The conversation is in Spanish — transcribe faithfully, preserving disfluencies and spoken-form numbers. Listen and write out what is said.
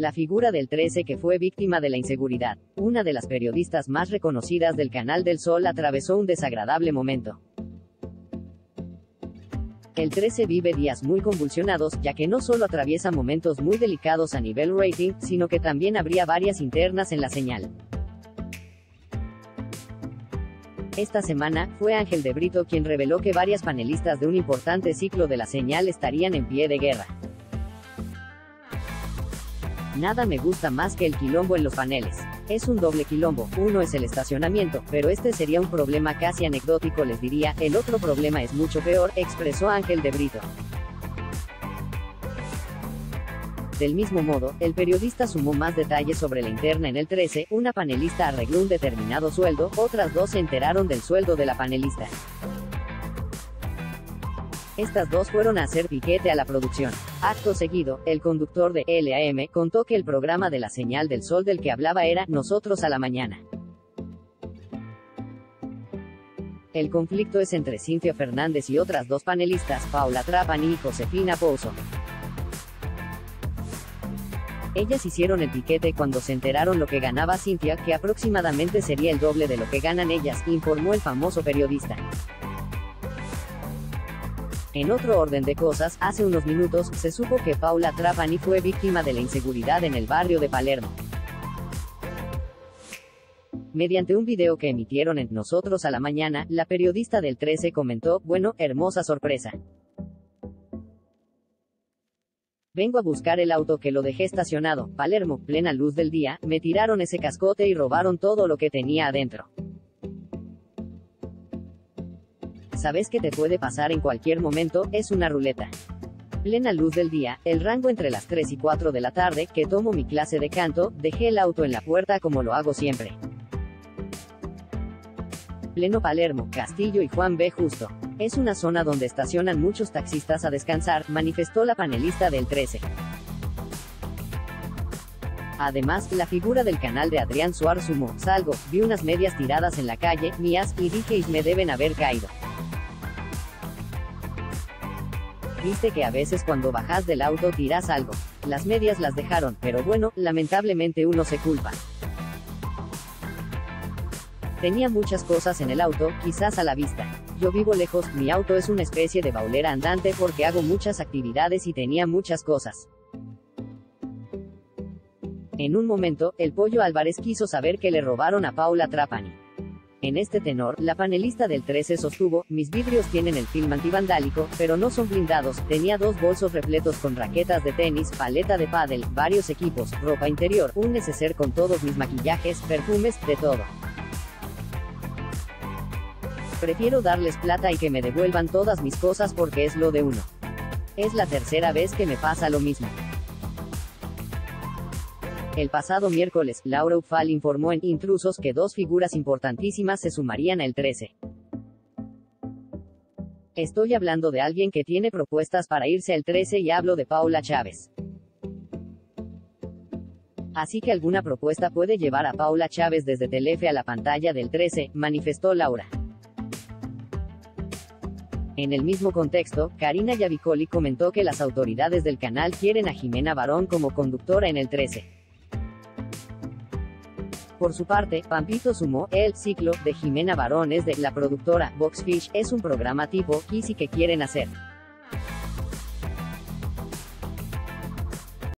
la figura del trece que fue víctima de la inseguridad. Una de las periodistas más reconocidas del Canal del Sol atravesó un desagradable momento. El trece vive días muy convulsionados, ya que no solo atraviesa momentos muy delicados a nivel rating, sino que también habría varias internas en la señal. Esta semana, fue Ángel de Brito quien reveló que varias panelistas de un importante ciclo de la señal estarían en pie de guerra. Nada me gusta más que el quilombo en los paneles. Es un doble quilombo, uno es el estacionamiento, pero este sería un problema casi anecdótico, les diría, el otro problema es mucho peor, expresó Ángel de Brito. Del mismo modo, el periodista sumó más detalles sobre la interna en el trece, una panelista arregló un determinado sueldo, otras dos se enteraron del sueldo de la panelista. Estas dos fueron a hacer piquete a la producción. Acto seguido, el conductor de L A M contó que el programa de la señal del Sol del que hablaba era Nosotros a la Mañana. El conflicto es entre Cintia Fernández y otras dos panelistas, Paula Trapani y Josefina Pouso. Ellas hicieron el piquete cuando se enteraron lo que ganaba Cintia, que aproximadamente sería el doble de lo que ganan ellas, informó el famoso periodista. En otro orden de cosas, hace unos minutos, se supo que Paula Trapani fue víctima de la inseguridad en el barrio de Palermo. Mediante un video que emitieron en Nosotros a la Mañana, la periodista del trece comentó, bueno, hermosa sorpresa. Vengo a buscar el auto que lo dejé estacionado, Palermo, plena luz del día, me tiraron ese cascote y robaron todo lo que tenía adentro. Sabes que te puede pasar en cualquier momento, es una ruleta. Plena luz del día, el rango entre las tres y cuatro de la tarde, que tomo mi clase de canto, dejé el auto en la puerta como lo hago siempre. Pleno Palermo, Castillo y Juan B. Justo. Es una zona donde estacionan muchos taxistas a descansar, manifestó la panelista del trece. Además, la figura del canal de Adrián Suárez sumó, salgo, vi unas medias tiradas en la calle, mías, y dije y me deben haber caído. Viste que a veces cuando bajas del auto tiras algo. Las medias las dejaron, pero bueno, lamentablemente uno se culpa. Tenía muchas cosas en el auto, quizás a la vista. Yo vivo lejos, mi auto es una especie de baulera andante porque hago muchas actividades y tenía muchas cosas. En un momento, el Pollo Álvarez quiso saber que le robaron a Paula Trapani. En este tenor, la panelista del trece sostuvo, mis vidrios tienen el film antivandálico, pero no son blindados, tenía dos bolsos repletos con raquetas de tenis, paleta de pádel, varios equipos, ropa interior, un neceser con todos mis maquillajes, perfumes, de todo. Prefiero darles plata y que me devuelvan todas mis cosas porque es lo de uno. Es la tercera vez que me pasa lo mismo. El pasado miércoles, Laura Ufal informó en Intrusos que dos figuras importantísimas se sumarían al trece. Estoy hablando de alguien que tiene propuestas para irse al trece y hablo de Paula Chávez. Así que alguna propuesta puede llevar a Paula Chávez desde Telefe a la pantalla del trece, manifestó Laura. En el mismo contexto, Karina Yavicoli comentó que las autoridades del canal quieren a Jimena Barón como conductora en el trece. Por su parte, Pampito sumó, el ciclo de Jimena Barón es de la productora Boxfish, es un programa tipo Kissy que quieren hacer.